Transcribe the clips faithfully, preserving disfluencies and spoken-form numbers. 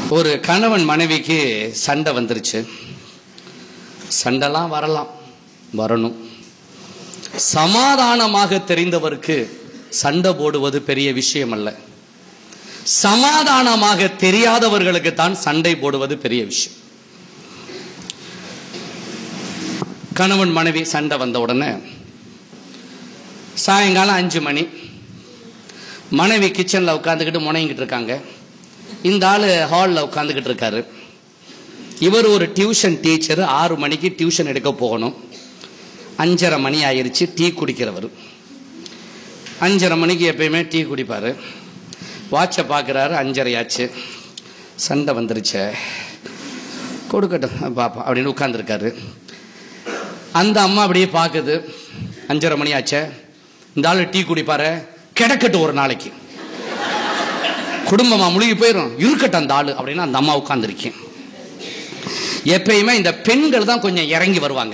ஒரு கணவன் மனைவிக்கு சண்டை வந்துருச்சு. சண்டைலாம் வரலாம், வரணும். சமாதானமாக தெரிந்தவருக்கு சண்டை போடுவது பெரிய விஷயம் அல்ல. சமாதானமாக தெரியாதவர்களுக்கு தான் சண்டை போடுவது பெரிய விஷயம். கணவன் மனைவி சண்டை வந்த உடனே சாயங்காலம் அஞ்சு மணி, மனைவி கிச்சன்ல உட்காந்துக்கிட்டு முனைங்கிட்டு இருக்காங்க. இந்த ஆளு ஹாலில் உட்காந்துக்கிட்டு இருக்காரு. இவர் ஒரு டியூஷன் டீச்சர். ஆறு மணிக்கு டியூஷன் எடுக்க போகணும். அஞ்சரை மணி ஆயிடுச்சு. டீ குடிக்கிறவர். அஞ்சரை மணிக்கு எப்பயுமே டீ குடிப்பாரு. வாட்சை பார்க்குறாரு, அஞ்சரை ஆச்சு. சண்டை வந்துருச்சே, கொடுக்கட்டும் பாப்பா அப்படின்னு உட்காந்துருக்காரு. அந்த அம்மா அப்படியே பார்க்குது, அஞ்சரை மணி ஆச்சே, இந்த ஆளு டீ குடிப்பாரு, கிடக்கட்டும் ஒரு நாளைக்கு, குடும்பமா முழுகி போயிடும், இருக்கட்டும் அந்த ஆளு அப்படின்னு அந்த அம்மா உட்கார்ந்துருக்கேன். எப்பயுமே இந்த பெண்கள் தான் கொஞ்சம் இறங்கி வருவாங்க.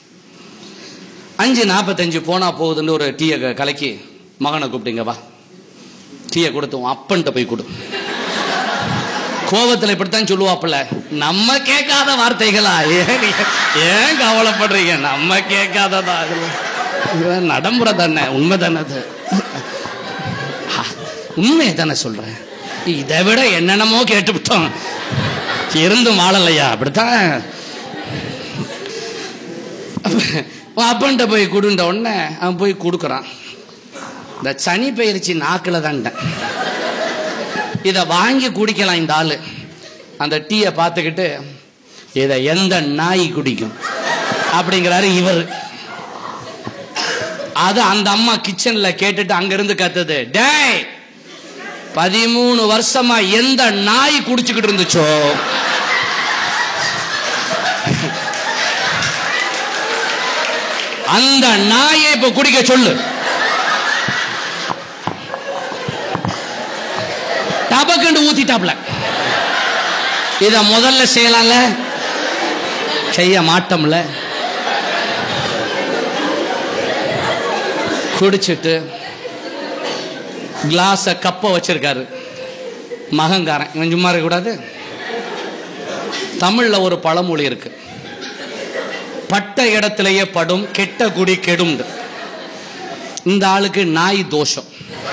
அஞ்சு நாற்பத்தஞ்சு போனா போகுதுன்னு ஒரு டீயை கலக்கி மகனை கூப்பிட்டீங்க, வா டீயை கொடுத்தோம், அப்பன்ட்ட போய் கொடு. கோபத்தில் இப்படித்தான் சொல்லுவாப்புல. நம்ம கேட்காத வார்த்தைகளா? ஏன் ஏன் கவலைப்படுறீங்க? நம்ம கேட்காததா? நடைமுறை தானே, உண்மை தானே, அது உண்மையை தானே சொல்றேன். இதை விட என்னென்னமோ கேட்டுவிட்டோம், இருந்தும் வாழலையா? அப்படித்தான். அப்பன்ட்ட போய் கொடுன்ற உடனே அவன் போய் கொடுக்குறான். இந்த சனி பயிற்சி நாக்கில் தான். இதை வாங்கி குடிக்கலாம் இந்த ஆளு. அந்த டீயை பார்த்துக்கிட்டு இதை எந்த நாய் குடிக்கும் அப்படிங்கிறாரு இவர். அது அந்த அம்மா கிச்சன்ல கேட்டுட்டு அங்கிருந்து கத்துது, டேய் பதிமூணு வருஷமா எந்த நாய் குடிச்சுக்கிட்டு இருந்துச்சோ அந்த நாயை இப்ப குடிக்க சொல்லு. டபக்கண்டு ஊத்திட்டாப்ல. இத முதல்ல செய்யலாம்ல, செய்ய மாட்டோம்ல. குடிச்சிட்டு கிளாஸ கப்ப வச்சிருக்காரு. மகங்காரன் இவன் சும்மா இருக்க கூடாது. தமிழ்ல ஒரு பழமொழி இருக்கு, பட்ட இடத்திலேயே படும், கெட்ட குடி கெடும். இந்த ஆளுக்கு நாய் தோஷம்.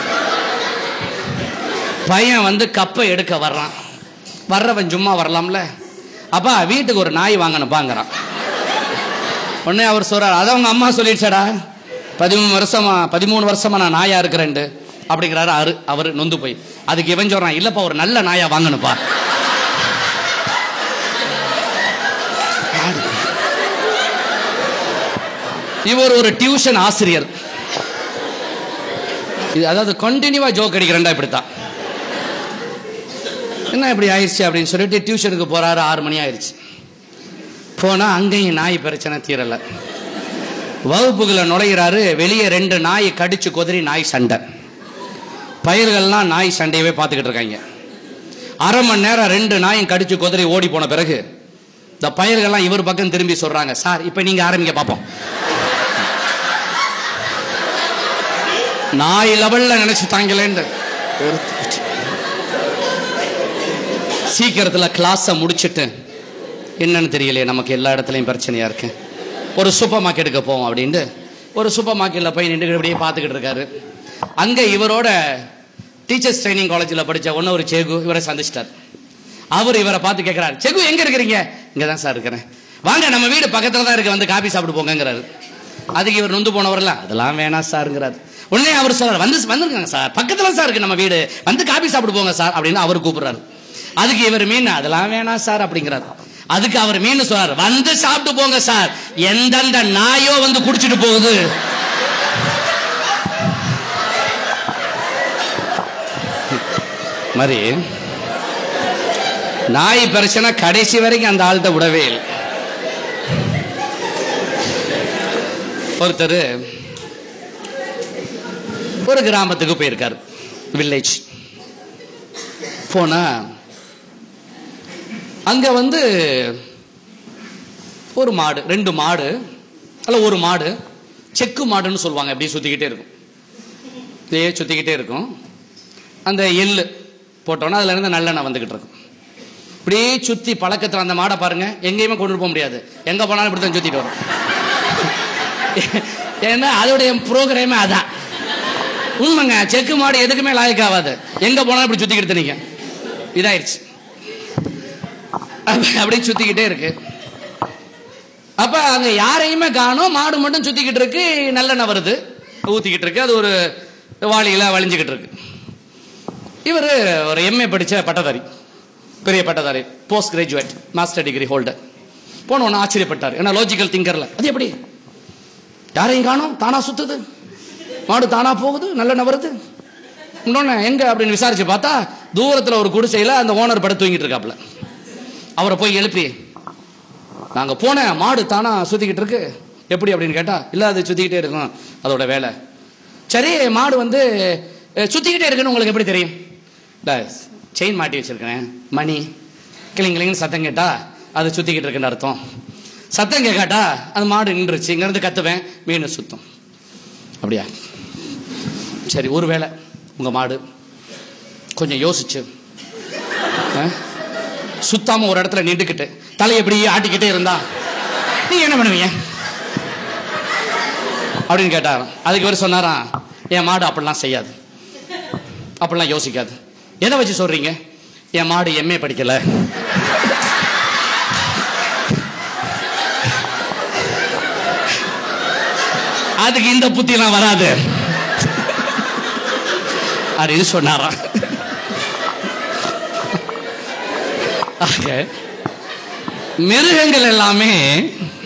பையன் வந்து கப்பை எடுக்க வர்றான். வர்றவன் சும்மா வரலாம்ல, அப்பா வீட்டுக்கு ஒரு நாய் வாங்கணும் பாங்கிறான். உடனே அவர் சொல்றாரு, அதை அவங்க அம்மா சொல்லிடுச்சாடா, பதிமூணு வருஷமா பதிமூணு வருஷமா நான் நாயா இருக்கிறேன் அப்படிங்கிறாரு. அவரு அவரு நொந்து போய் அதுக்கு இவன் சொல்றான், இல்லப்பா ஒரு நல்ல நாயா வாங்கணுப்பா. இவர் ஒரு டியூஷன் ஆசிரியர். இது அதாவது கண்டினியூவா ஜோக் அடிக்கிறேன்டா, இப்படித்தான். என்ன இப்படி ஆயிடுச்சு அப்படின்னு சொல்லிட்டு டியூஷனுக்கு போறாரு. ஆறு மணி ஆயிடுச்சு. போனா அங்கேயும் நாய் பிரச்சனை தீரல. வகுப்புகளை நுழைகிறாரு. வெளியே ரெண்டு நாய் கடிச்சு கொதறி நாய் சண்டை. பயிர்கள்லாம் நாய் சண்டையவே பார்த்துக்கிட்டு இருக்காங்க. அரை மணி நேரம் ரெண்டு நாயும் கடிச்சு கொதறி ஓடி போன பிறகு இந்த பயிர்கள்லாம் இவர் பக்கம் திரும்பி சொல்றாங்க, சார் இப்ப நீங்க ஆரம்பிக்க பார்ப்போம். நாய் லெவல்ல நினைச்சுட்டாங்களேன்னு சீக்கிரத்துல கிளாஸ முடிச்சுட்டு, என்னன்னு தெரியலையே நமக்கு எல்லா இடத்துலயும் பிரச்சனையா இருக்கு, ஒரு சூப்பர் மார்க்கெட்டுக்கு போவோம் அப்படின்ட்டு ஒரு சூப்பர் மார்க்கெட்ல போய் நின்று இப்படியே பார்த்துக்கிட்டு இருக்காரு. அங்க இவரோட டீச்சர்ஸ் ட்ரைனிங் காலேஜில் படிச்ச ஒன்னு ஒரு செகு இவரை சந்திச்சிட்டார். அவர் இவரை பார்த்து கேட்கிறார், செகு எங்க இருக்கிறீங்க? இங்கதான் சார் இருக்கிறேன். வாங்க நம்ம வீடு பக்கத்துல தான் இருக்கு, வந்து காபி சாப்பிட்டு போங்கிறாரு. அதுக்கு இவர் நொந்து போனவர்ல, அதெல்லாம் வேணாம் சார்ங்கிறாரு. உடனே அவர் சொல்றாரு, வந்து வந்துருக்காங்க சார், பக்கத்துல சார் இருக்கு நம்ம வீடு, வந்து காபி சாப்பிட்டு போங்க சார் அப்படின்னு அவர் கூப்பிடுறாரு. அதுக்கு இவர் மீன், அதெல்லாம் வேணாம் சார் அப்படிங்கிறாரு. அதுக்கு அவர் மீன் சொல்றாரு, வந்து சாப்பிட்டு போங்க சார், எந்தெந்த நாயோ வந்து குடிச்சிட்டு போகுது. மாதிரி நாய் பிரச்சனை கடைசி வரைக்கும் அந்த ஆள்கிட்ட விடவே இல்லை. ஒருத்தர் ஒரு கிராமத்துக்கு போயிருக்காரு, வில்லேஜ். போனா அங்க வந்து ஒரு மாடு, ரெண்டு மாடு அல்ல ஒரு மாடு, செக்கு மாடுன்னு சொல்லுவாங்க, அப்படியே சுத்திக்கிட்டே இருக்கும், இதே சுத்திக்கிட்டே இருக்கும். அந்த எள்ளு போட்டோன்னா அதுல இருந்து நல்லெண்ணெய் வந்துகிட்டு இருக்கும். இப்படியே சுத்தி பழக்கத்துல அந்த மாடை பாருங்க, எங்கேயுமே கொண்டு போக முடியாது, எங்க போனாலும் இப்படித்தான் சுத்திட்டு வரும். ஏன்னா அதோடைய ப்ரோக்ராமே அதான். உண்மைங்க, செக்கு மாடு எதுக்குமே லாயக்காவாது, எங்க போனாலும் இப்படி சுத்திக்கிட்டு நீங்க இதாயிருச்சு, அப்படியே சுத்திக்கிட்டே இருக்கு. அப்ப அங்க யாரையுமே காணோம், மாடு மட்டும் சுத்திக்கிட்டு இருக்கு, நல்லெண்ணெய் வருது ஊத்திக்கிட்டு இருக்கு, அது ஒரு வாளியில வலிஞ்சுக்கிட்டு இருக்கு. இவர் ஒரு எம்ஏ படிச்ச பட்டதாரி, பெரிய பட்டதாரி, post graduate, master degree holder. போன ஒன்று ஆச்சரியப்பட்டார், ஏன்னா லாஜிக்கல் திங்கர்ல அது எப்படி யாரையும் காணோம், தானா சுத்துது, மாடு தானா போகுது, நல்லெண்ணெய் வருது, இன்னொன்னு எங்க அப்படின்னு விசாரிச்சு பார்த்தா தூரத்துல ஒரு குடிசையில அந்த ஓனர் படுத்து தூங்கிட்டு இருக்காப்ல. அவரை போய் எழுப்பி, நாங்க போன மாடு தானா சுத்திக்கிட்டு இருக்கு எப்படி அப்படின்னு கேட்டா, இல்ல அது சுத்திக்கிட்டே இருக்கும், அதோட வேலை. சரி, மாடு வந்து சுத்திக்கிட்டே இருக்குன்னு உங்களுக்கு எப்படி தெரியும்? செயின் மாட்டி வச்சிருக்கேன், மணி கிளிங் கிளிங்னு சத்தம் கேட்டா அது சுத்திக்கிட்டு இருக்குன்னு அர்த்தம். சத்தம் கேட்காட்டா அது மாடு நின்றுச்சு, இங்க இருந்து கத்துவேன், மீன் சுத்தம். அப்படியா? சரி, ஒருவேளை உங்க மாடு கொஞ்சம் யோசிச்சு சுத்தாம ஒரு இடத்துல நின்றுக்கிட்டு தலை எப்படி ஆட்டிக்கிட்டே இருந்தா நீங்க என்ன பண்ணுவீங்க அப்படின்னு கேட்டார். அதுக்கு இவர் சொன்னாராம், என் மாடு அப்படிலாம் செய்யாது, அப்படிலாம் யோசிக்காது. எதை வச்சு சொல்றீங்க? என் மாடு எம்ஏ படிக்கல. அதுக்கு இந்த புத்திலாம் வராது அப்படின்னு சொன்னாராம். மிருகங்கள் எல்லாமே